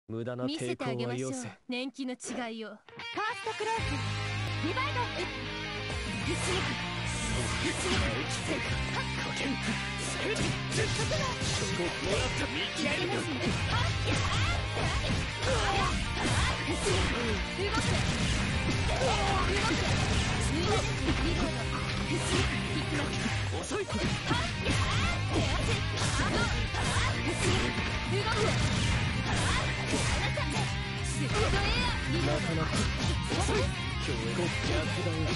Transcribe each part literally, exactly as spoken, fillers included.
無駄な見せ抵てあげましょう。 抗はよせ。 年季の違いを。 ファーストクローズリバイド必死に必死にやりますね。 遅い。なかなか遅い。強烈逆弾を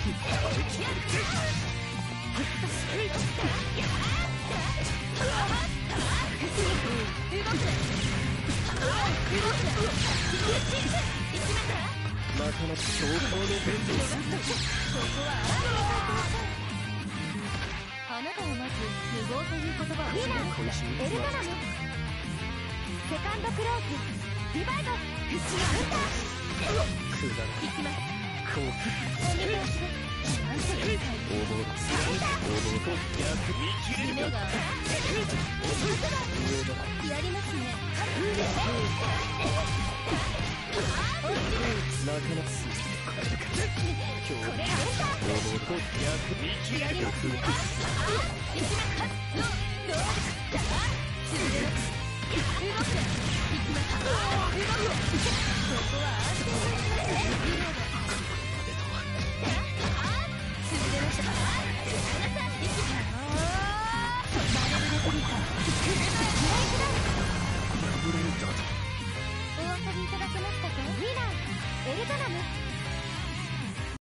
なかなか強行の弁です。 あなたはまず無謀という言葉を知らなかった。エルドラムセカンドクローズリバイド必死に打ったくだらない。 行きます。 こうお願いします。 応募応募と逆見切れるか。 やりますね。 なかなかす今日応募と逆見切れるか。 お分かりいただけましたか。ウィナーエルドラム